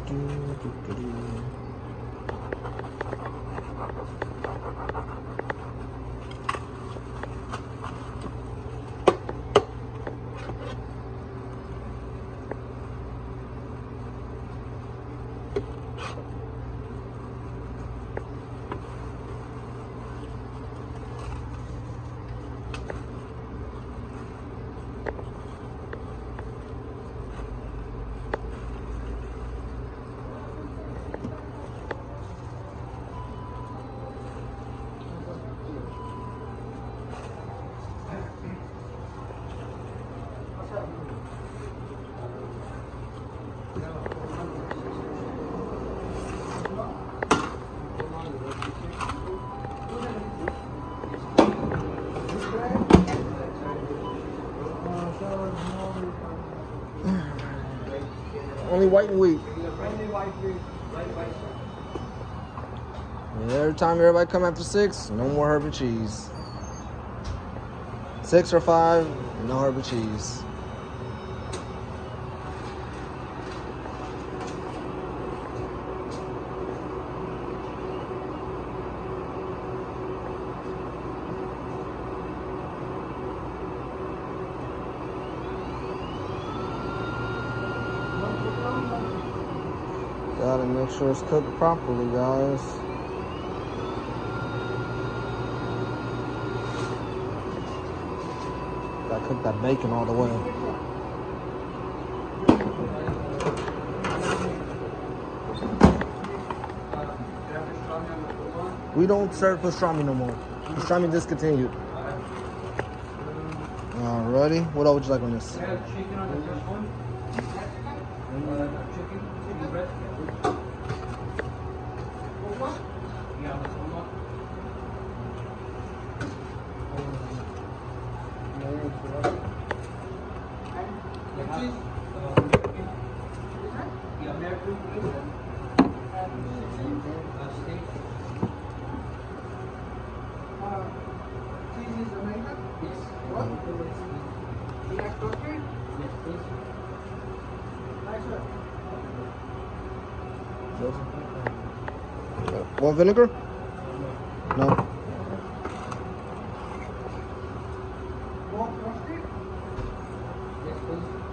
Only white and wheat. And every time everybody come after 6, no more herb and cheese. 6 or 5, no herb and cheese. Gotta make sure it's cooked properly, guys. Gotta cook that bacon all the way. We don't serve pastrami no more. Pastrami discontinued. Alrighty. What else would you like on this? Want vinegar? No. Yes, please.